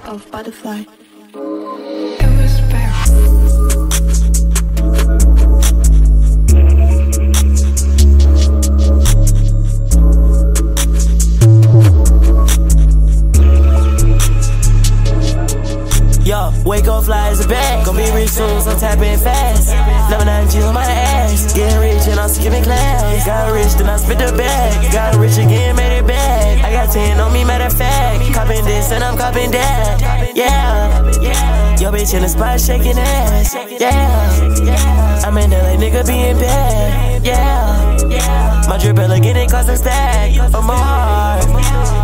of butterfly. Yo, wake up, fly as a bag. Gon' be rich soon, so tap in fast. Never 9 G's on my ass. Getting rich and I'm skipping class. Got rich, then I spit the bag. Got rich again, made it back. I got 10 on me, matter of fact. Copping this and I'm copping that. Yeah. Yo, bitch in the spot shaking ass. Yeah. I'm in LA, nigga being bad. Yeah. My drip elegant, it cost a stack or more.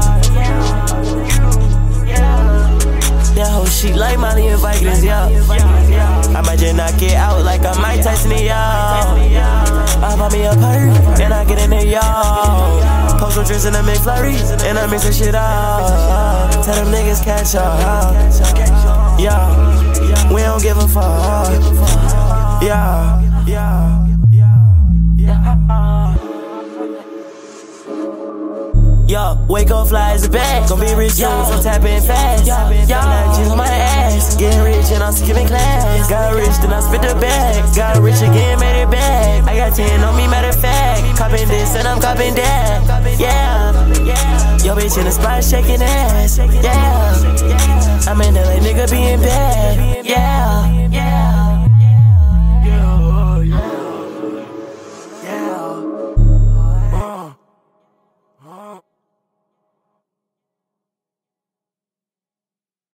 That whole shit like Molly and Vikings, yo. I might just knock it out like I might Tyson it, yo. I buy me a perk, and I get in there, yo. Post some drinks in the McFlurry, and I mix that shit up. Tell them niggas catch up, yo. We don't give a fuck, yo. Yo, wake up, fly as a bag. Gon' be rich soon, so tap in fast. Yo, 9 G's on my ass. Getting rich and I'm skipping class. Got rich, then I spit the bag. Got rich again, made it back. I got 10 on me, matter of fact. Copping this and I'm copping that. Yeah. Yo, bitch in the spot shaking ass. Yeah. I'm in LA, nigga being bad. Yeah.